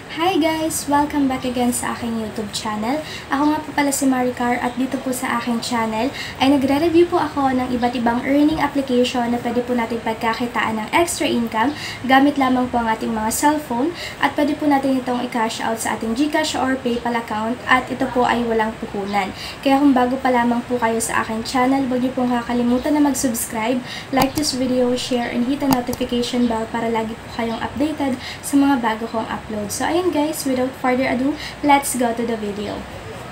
Hi guys! Welcome back again sa aking YouTube channel. Ako nga po pala si Maricar at dito po sa aking channel ay nagre-review po ako ng iba't ibang earning application na pwede po natin pagkakitaan ng extra income gamit lamang po ang ating mga cellphone at pwede po natin itong i-cash out sa ating Gcash or PayPal account at ito po ay walang puhunan. Kaya kung bago pa lamang po kayo sa aking channel, huwag niyo pong kakalimutan na mag-subscribe, like this video, share, and hit the notification bell para lagi po kayong updated sa mga bago kong upload. So ayun guys, without further ado, let's go to the video.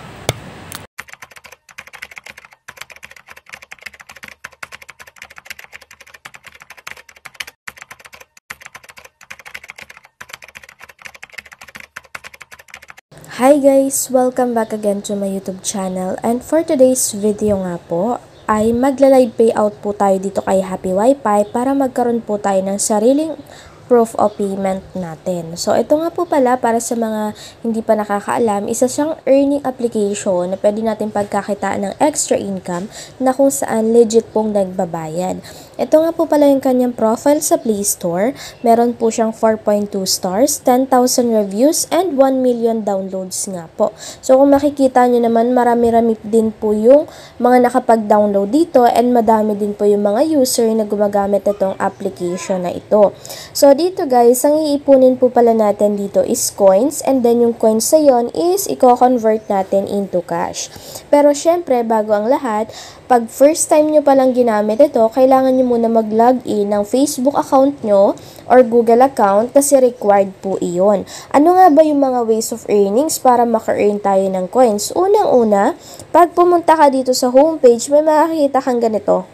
Hi guys! Welcome back again to my YouTube channel, and for today's video nga po ay magla-live payout po tayo dito kay Happy WiFi para magkaroon po tayo ng sariling proof of payment natin. So, ito nga po pala para sa mga hindi pa nakakaalam, isa siyang earning application na pwede natin pagkakitaan ng extra income na kung saan legit pong nagbabayad. Ito nga po pala yung kanyang profile sa Play Store. Meron po siyang 4.2 stars, 10,000 reviews, and 1 million downloads nga po. So, kung makikita nyo naman, marami-rami din po yung mga nakapag-download dito and madami din po yung mga user na gumagamit itong application na ito. So, dito guys, ang iipunin po pala natin dito is coins, and then yung coins na yon is i-convert natin into cash. Pero syempre, bago ang lahat, pag first time nyo palang ginamit ito, kailangan nyo muna mag-login ng Facebook account nyo or Google account kasi required po iyon. Ano nga ba yung mga ways of earnings para maka-earn tayo ng coins? Unang-una, pag pumunta ka dito sa homepage, may makikita kang ganito.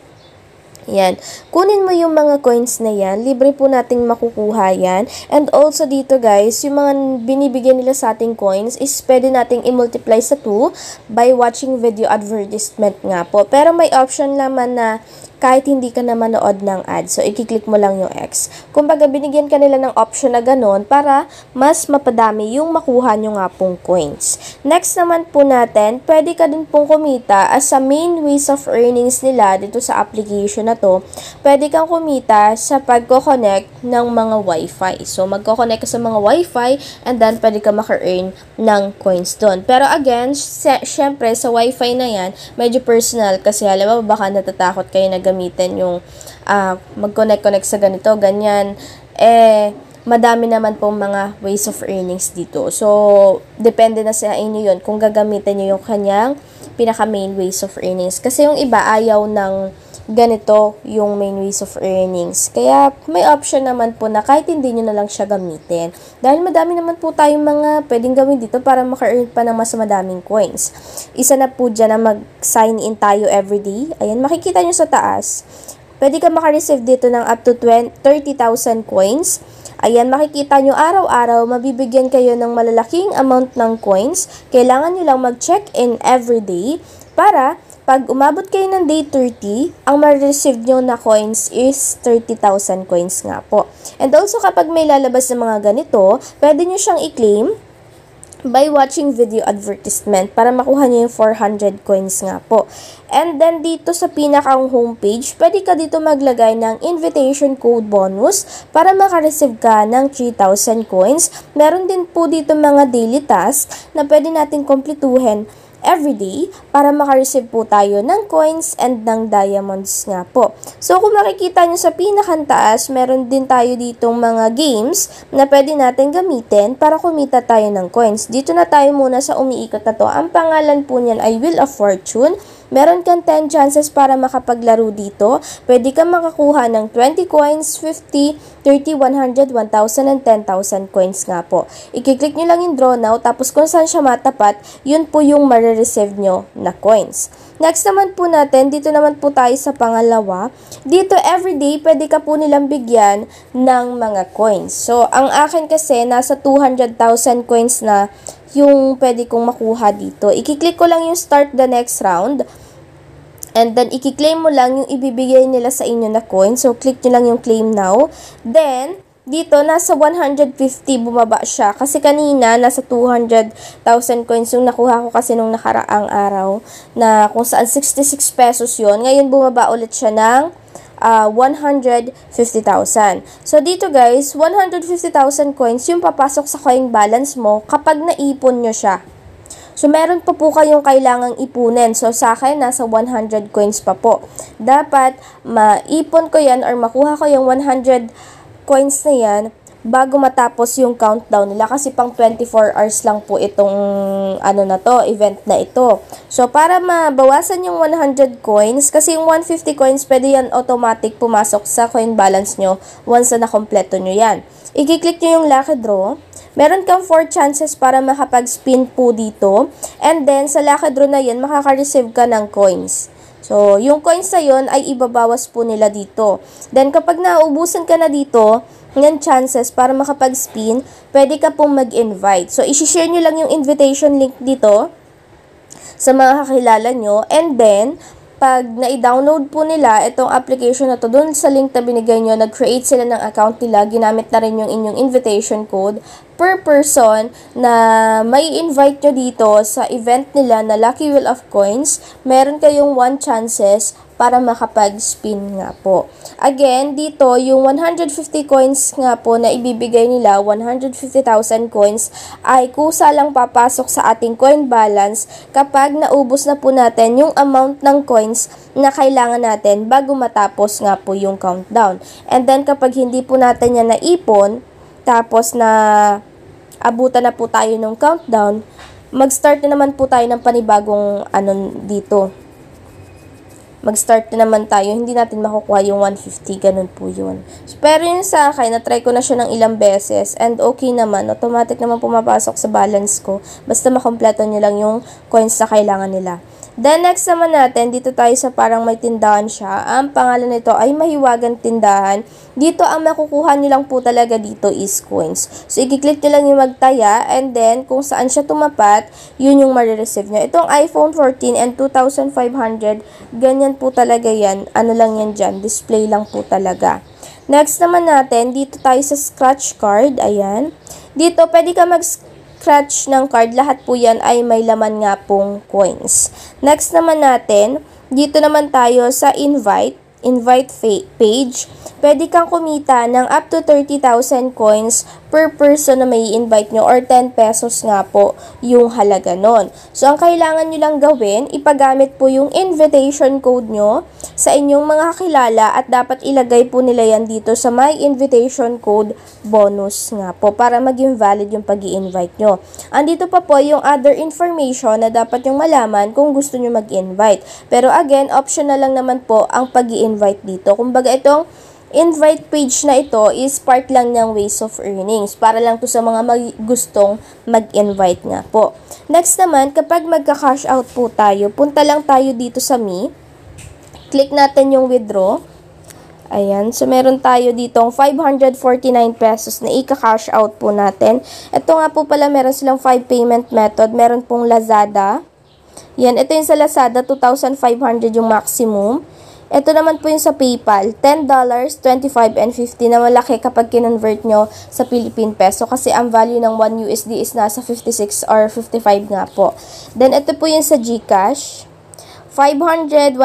Yan. Kunin mo yung mga coins na yan. Libre po nating makukuha yan. And also dito guys, yung mga binibigyan nila sa ating coins is pwede nating i-multiply sa 2 by watching video advertisement nga po. Pero may option naman na kahit hindi ka na manood ng ad. So, i-click mo lang yung X. Kumbaga, binigyan ka nila ng option na ganun para mas mapadami yung makuha nyo nga pong coins. Next naman po natin, pwede ka din pong kumita as sa main ways of earnings nila dito sa application na to. Pwede kang kumita sa pagko-connect ng mga Wi-Fi. So, magko-connect ka sa mga Wi-Fi and then pwede ka maka-earn ng coins doon. Pero again, syempre, sa Wi-Fi na yan, medyo personal kasi alam mo, baka natatakot kayo na gamitin yung mag-connect sa ganito, ganyan. Madami naman pong mga ways of earnings dito. So, depende na sa inyo yun kung gagamitin nyo yung kanyang pinaka-main ways of earnings. Kasi yung iba ayaw ng ganito yung main ways of earnings. Kaya, may option naman po na kahit hindi nyo na lang siya gamitin. Dahil madami naman po tayong mga pwedeng gawin dito para maka-earn pa ng mas madaming coins. Isa na po dyan na mag-sign in tayo everyday. Ayan, makikita nyo sa taas. Pwede ka maka-receive dito ng up to 30,000 coins. Ayan, makikita nyo araw-araw, mabibigyan kayo ng malalaking amount ng coins. Kailangan nyo lang mag-check-in everyday para pag umabot kayo ng day 30, ang ma-receive nyo na coins is 30,000 coins nga po. And also, kapag may lalabas na mga ganito, pwede nyo siyang i-claim by watching video advertisement para makuha nyo yung 400 coins nga po. And then, dito sa pinakang homepage, pwede ka dito maglagay ng invitation code bonus para makareceive ka ng 3,000 coins. Meron din po dito mga daily tasks na pwede natin kompletuhin everyday para makareceive po tayo ng coins and ng diamonds nga po. So, kung makikita nyo sa pinakantaas, meron din tayo ditong mga games na pwede natin gamitin para kumita tayo ng coins. Dito na tayo muna sa umiikot na to. Ang pangalan po niyan ay Wheel of Fortune. Meron kang 10 chances para makapaglaro dito. Pwede kang makakuha ng 20 coins, 50, 30, 100, 1,000, and 10,000 coins nga po. I-click nyo lang yung draw now, tapos kung saan siya matapat, yun po yung marireceive nyo na coins. Next naman po natin, dito naman po tayo sa pangalawa. Dito, everyday, pwede ka po nilang bigyan ng mga coins. So, ang akin kasi, nasa 200,000 coins na yung pwede kong makuha dito. I-click ko lang yung start the next round. And then, i-claim mo lang yung ibibigay nila sa inyo na coin. So, click nyo lang yung claim now. Then, dito, nasa 150 bumaba siya. Kasi kanina, nasa 200,000 coins yung nakuha ko kasi nung nakaraang araw. Na kung saan 66 pesos yon. Ngayon, bumaba ulit siya ng 150,000. So, dito guys, 150,000 coins yung papasok sa coin balance mo kapag naipon nyo siya. So, meron pa po kayong kailangang ipunin. So, sa akin, nasa 100 coins pa po. Dapat, maipon ko yan or makuha ko yung 100 coins na yan bago matapos yung countdown nila kasi pang 24 hours lang po itong event na ito. So, para mabawasan yung 100 coins, kasi yung 150 coins, pwede yan automatic pumasok sa coin balance nyo once na nakompleto nyo yan. I-click nyo yung lucky draw. Meron kang 4 chances para makapag-spin po dito. And then, sa lucky draw na yan, makaka-receive ka ng coins. So, yung coins na yun ay ibabawas po nila dito. Then, kapag naubusan ka na dito, ng chances para makapag-spin, pwede ka pong mag-invite. So, isi-share nyo lang yung invitation link dito sa mga kakilala nyo. And then, pag na-download po nila itong application na to, dun sa link na binigay nyo, nag-create sila ng account nila, ginamit na rin yung inyong invitation code per person na may invite nyo dito sa event nila na Lucky Wheel of Coins, meron kayong 1 chances para makapag-spin nga po. Again, dito, yung 150 coins nga po na ibibigay nila, 150,000 coins, ay kusa lang papasok sa ating coin balance kapag naubos na po natin yung amount ng coins na kailangan natin bago matapos nga po yung countdown. And then, kapag hindi po natin yan naipon, tapos na abutan na po tayo ng countdown, mag-start na naman po tayo ng panibagong dito. Mag-start na naman tayo, hindi natin makukuha yung 150, ganun po yun. So, pero yun sa akin, na-try ko na siya ng ilang beses, and okay naman, automatic naman pumapasok sa balance ko, basta makompleto nyo lang yung coins na kailangan nila. Then, next naman natin, dito tayo sa parang may tindahan siya. Ang pangalan nito ay Mahiwagang Tindahan. Dito, ang makukuha nyo lang po talaga dito is coins. So, i-click nyo lang yung magtaya, and then, kung saan siya tumapat, yun yung marireceive nyo. Itong iPhone 14 and 2,500, ganyan po talaga yan. Ano lang yan dyan, display lang po talaga. Next naman natin, dito tayo sa scratch card. Ayan. Dito, pwede ka mag-scratch ng card. Lahat po yan ay may laman nga pong coins. Next naman natin, dito naman tayo sa invite page. Pwede kang kumita ng up to 30,000 coins per person na may invite nyo or 10 pesos nga po yung halaga nun. So, ang kailangan nyo lang gawin, ipagamit po yung invitation code nyo sa inyong mga kakilala at dapat ilagay po nila yan dito sa my invitation code bonus nga po para maging valid yung pag-i-invite nyo. Andito pa po yung other information na dapat yung malaman kung gusto nyo mag-invite. Pero again, optional lang naman po ang pag-i-invite dito. Kumbaga itong invite page na ito is part lang ng ways of earnings. Para lang to sa mga gustong mag-invite nga po. Next naman, kapag magka-cash out po tayo, punta lang tayo dito sa me. Click natin yung withdraw. Ayan. So, meron tayo ditong 549 pesos na ika-cash out po natin. Ito nga po pala, meron silang 5 payment method. Meron pong Lazada. Yan. Ito yung sa Lazada, 2,500 yung maximum. Ito naman po yung sa PayPal, $10, $25, and $50 na malaki kapag kinonvert nyo sa Philippine Peso kasi ang value ng 1 USD is nasa 56 or 55 nga po. Then, ito po yung sa Gcash, 500,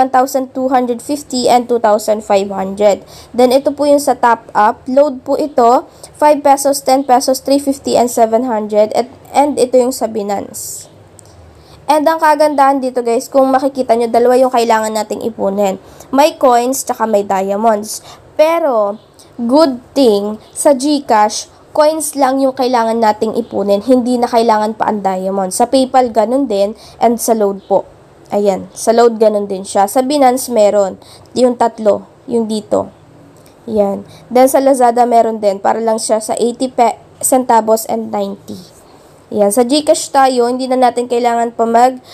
1,250, and 2,500. Then, ito po yung sa Top Up. Load po ito, 5 pesos, 10 pesos, 350, and 700. And ito yung sa Binance. And ang kagandahan dito guys, kung makikita nyo, dalawa yung kailangan nating ipunin. May coins, tsaka may diamonds. Pero, good thing, sa Gcash, coins lang yung kailangan nating ipunin. Hindi na kailangan pa ang diamonds. Sa PayPal, ganun din. And sa load po. Ayan, sa load ganun din siya. Sa Binance, meron. Yung tatlo, yung dito. Yan. Then sa Lazada, meron din. Para lang siya sa 80 centavos and 90. Yan. Sa Gcash tayo, hindi na natin kailangan pa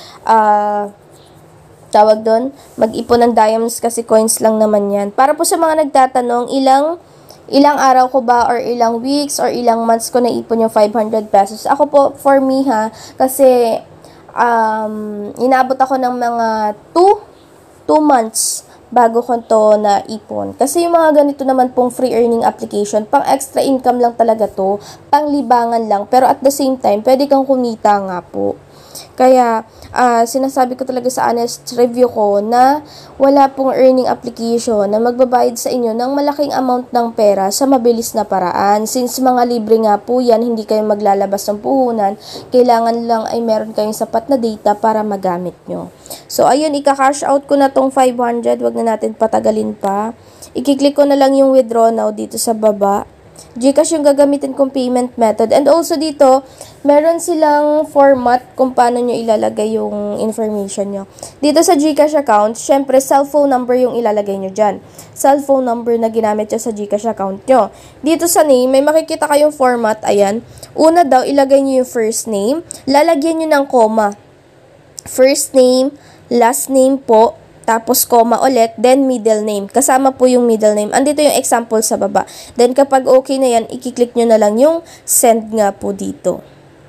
mag-ipon ng diamonds kasi coins lang naman yan. Para po sa mga nagtatanong, ilang araw ko ba or ilang weeks or ilang months ko naipon yung 500 pesos. Ako po, for me kasi inabot ako ng mga 2 months bago ko to naipon. Kasi yung mga ganito naman pong free earning application, pang extra income lang talaga to, pang libangan lang, pero at the same time, pwede kang kumita nga po. Kaya, sinasabi ko talaga sa honest review ko na wala pong earning application na magbabayad sa inyo ng malaking amount ng pera sa mabilis na paraan. Since mga libre nga po yan, hindi kayo maglalabas ng puhunan, kailangan lang ay meron kayong sapat na data para magamit nyo. So, ayun, ika-cash out ko na tong 500. Wag na natin patagalin pa. I-click ko na lang yung withdraw now dito sa baba. Gcash yung gagamitin kong payment method. And also dito, meron silang format kung paano nyo ilalagay yung information nyo. Dito sa Gcash account, syempre cellphone number yung ilalagay nyo dyan. Cellphone number na ginamit nyo sa Gcash account nyo. Dito sa name, may makikita kayong format. Ayan. Una daw, ilagay nyo yung first name. Lalagyan nyo ng comma. First name, last name po, tapos comma ulit, then middle name. Kasama po yung middle name. Andito yung example sa baba. Then kapag okay na yan, i-click nyo na lang yung send nga po dito.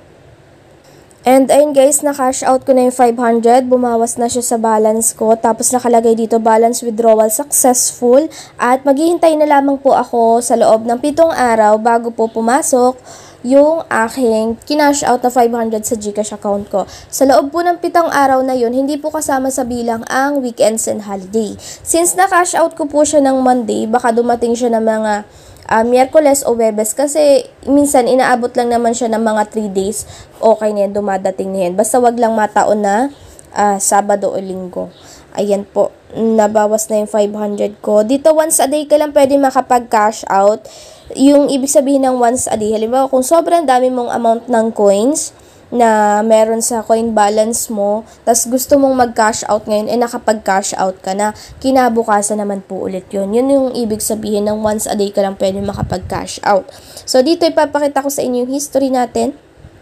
And ayun guys, na-cash out ko na yung 500. Bumawas na siya sa balance ko. Tapos nakalagay dito, balance withdrawal successful. At maghihintay na lamang po ako sa loob ng 7 araw bago po pumasok yung aking kinash out na 500 sa Gcash account ko. Sa loob po ng 7 araw na yun, hindi po kasama sa bilang ang weekends and holiday. Since na-cash out ko po siya ng Monday, baka dumating siya ng mga Miyerkules o Webes kasi minsan inaabot lang naman siya ng mga 3 days. Okay na yan, dumadating na yan. Basta wag lang mataon na Sabado o Linggo. Ayan po, nabawas na yung 500 ko. Dito once a day ka lang pwede makapag-cash out. Yung ibig sabihin ng once a day, halimbawa kung sobrang dami mong amount ng coins na meron sa coin balance mo, tas gusto mong mag-cash out ngayon, nakapag-cash out ka na, kinabukasan naman po ulit yun. Yun yung ibig sabihin ng once a day ka lang pwede makapag-cash out. So, dito ipapakita ko sa inyo yung history natin.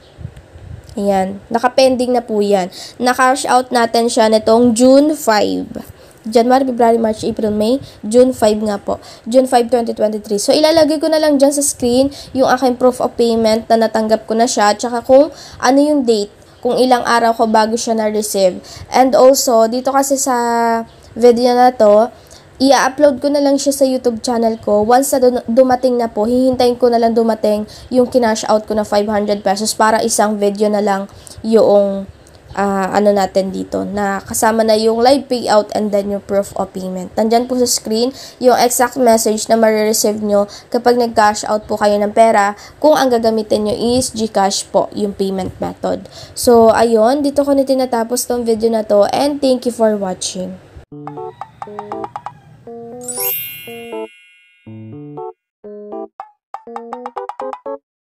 Ayan, nakapending na po yan. Na-cash out natin siya nitong June 5. January, February, March, April, May, June 5 nga po. June 5, 2023. So, ilalagay ko na lang dyan sa screen yung aking proof of payment na natanggap ko na siya. Tsaka kung ano yung date, kung ilang araw ko bago siya na-receive. And also, dito kasi sa video na to, i-upload ko na lang siya sa YouTube channel ko. Once na dumating na po, hihintayin ko na lang dumating yung kinash out ko na 500 pesos para isang video na lang yung ano natin dito, na kasama na yung live payout and then yung proof of payment. Nandyan po sa screen yung exact message na marireceive nyo kapag nag-cash out po kayo ng pera, kung ang gagamitin nyo is Gcash po, yung payment method. So, ayun, dito ko na tinatapos tong video na to and thank you for watching.